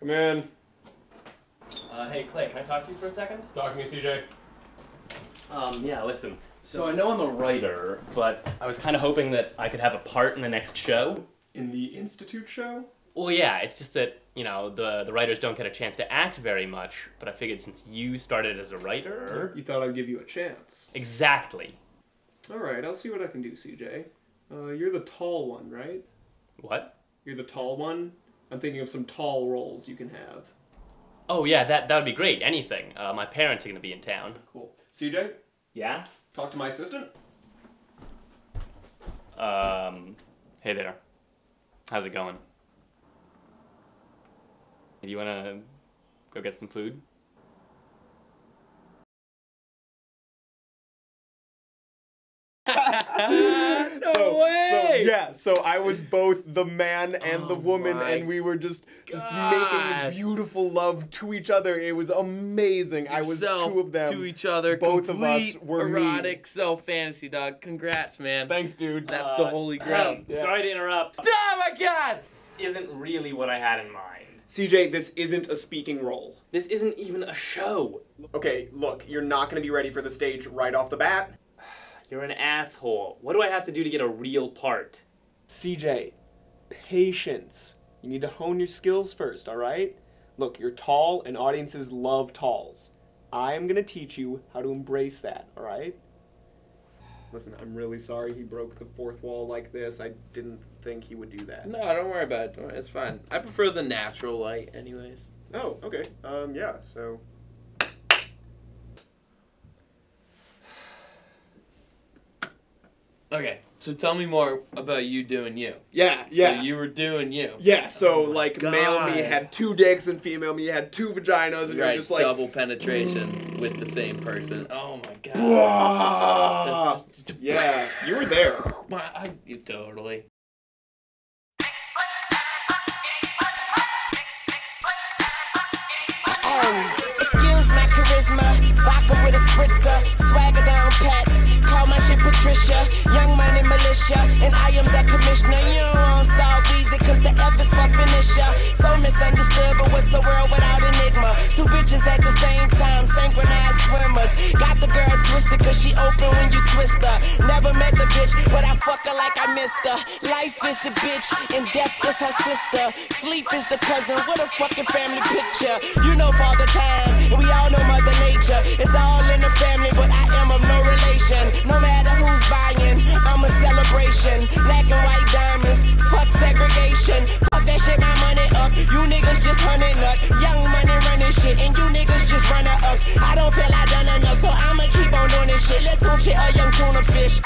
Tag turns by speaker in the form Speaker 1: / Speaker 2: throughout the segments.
Speaker 1: Come in.
Speaker 2: Hey Clay, can I talk to you for a second?
Speaker 1: Talk to me, CJ.
Speaker 2: Yeah, listen. So I know I'm a writer, but I was kind of hoping that I could have a part in the next show.
Speaker 1: In the Institute show?
Speaker 2: Well, yeah, it's just that, you know, the writers don't get a chance to act very much, but I figured since you started as a writer...
Speaker 1: You thought I'd give you a chance.
Speaker 2: Exactly.
Speaker 1: Alright, I'll see what I can do, CJ. You're the tall one, right?
Speaker 2: What?
Speaker 1: You're the tall one? I'm thinking of some tall roles you can have.
Speaker 2: Oh yeah, that would be great, anything. My parents are gonna be in town.
Speaker 1: Cool. CJ?
Speaker 2: Yeah?
Speaker 1: Talk to my assistant?
Speaker 2: Hey there. How's it going? Do you wanna go get some food?
Speaker 1: So I was both the man and the woman, and we were just making beautiful love to each other. It was amazing. I was two of them
Speaker 3: to each other.
Speaker 1: Both of us were
Speaker 3: erotic
Speaker 1: me.
Speaker 3: self-fantasy, dog. Congrats, man.
Speaker 1: Thanks, dude.
Speaker 3: That's the holy grail.
Speaker 2: Yeah. Sorry to interrupt.
Speaker 3: Oh my God!
Speaker 2: This isn't really what I had in mind.
Speaker 1: CJ, this isn't a speaking role.
Speaker 2: This isn't even a show.
Speaker 1: Okay, look, you're not going to be ready for the stage right off the bat.
Speaker 2: You're an asshole. What do I have to do to get a real part?
Speaker 1: CJ, patience. You need to hone your skills first, alright? Look, you're tall and audiences love talls. I'm gonna teach you how to embrace that, alright? Listen, I'm really sorry he broke the fourth wall like this. I didn't think he would do that.
Speaker 3: No, don't worry about it. Don't worry. It's fine. I prefer the natural light anyways.
Speaker 1: Oh, okay. Yeah, so...
Speaker 3: Okay, so tell me more about you doing you.
Speaker 1: Yeah.
Speaker 3: So you were doing you.
Speaker 1: Yeah, so like
Speaker 3: God.
Speaker 1: male me had 2 dicks and female me had 2 vaginas, and you're just like...
Speaker 3: double penetration with the same person. Oh my God.
Speaker 1: Yeah, you were there.
Speaker 3: You totally.
Speaker 4: Excuse my charisma, vodka with a spritzer, swagger down pat, call my shit Patricia, young money militia, and I am the commissioner. You don't want Star Beezy cause the F is for finisher. So misunderstood, but what's the world without enigma? 2 bitches at the same time, synchronized swimmers. Got the girl twisted cause she open when you twist her. Never met the bitch, but I fuck her like I missed her. Life is the bitch, and death is her sister. Sleep is the cousin, what a fucking family picture. You know Father Time, and we all know Mother Nature. It's all in the family, but I am of no relation. No matter who's buying, I'm a celebration. Black and white diamonds, fuck segregation. Fuck that shit, my money up. You niggas just hunting up. Young money running shit, and you niggas just runner ups. I don't feel I done enough, so I'ma keep on doing this shit. Let's tune shit a young tuna fish.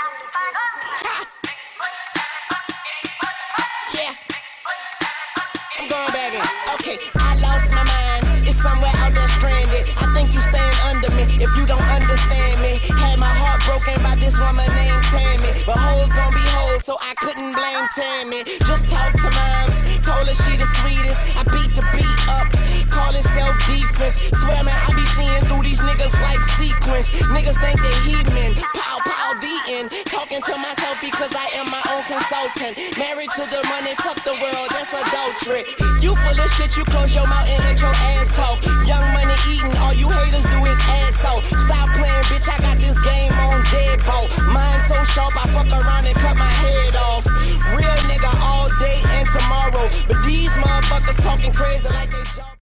Speaker 4: Yeah. I'm going back in. Okay, I lost my mind. It's somewhere out there stranded. I think you stand under me if you don't understand me. Had my heart broken by this woman named Tammy, but hoes gon' be hoes, so I couldn't blame Tammy. Just talk to moms, told her she the sweetest. I beat the beat up, call it self-defense. Swear man, I be seeing through these niggas like sequence. Niggas think they heathen, pow pow the end. Talking to myself because I am my own consultant. Married to the money, fuck the world, that's adultery. You full of shit, you close your mouth and let your ass talk. Young money eating, all you haters do is asshole. Stop playing, bitch, I got this game on deadbolt. Mine so sharp, I fuck around and cut my head off. Real nigga all day and tomorrow. But these motherfuckers talking crazy like they sharp.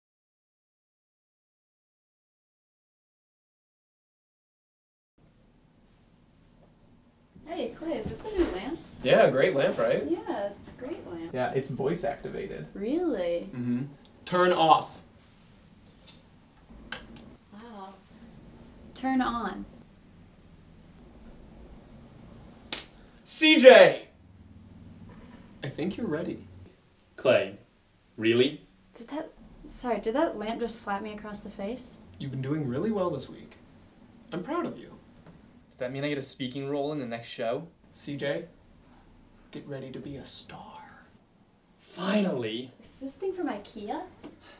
Speaker 5: Hey, Clay, is this a new lamp?
Speaker 1: Yeah, great lamp, right?
Speaker 5: Yeah, it's a great lamp.
Speaker 1: Yeah, it's voice activated.
Speaker 5: Really?
Speaker 1: Mm-hmm. Turn off.
Speaker 5: Wow. Turn on.
Speaker 1: CJ! I think you're ready.
Speaker 2: Clay, really?
Speaker 5: Did that lamp just slap me across the face?
Speaker 1: You've been doing really well this week. I'm proud of you.
Speaker 2: Does that mean I get a speaking role in the next show?
Speaker 1: CJ, get ready to be a star.
Speaker 2: Finally!
Speaker 5: Is this thing from IKEA?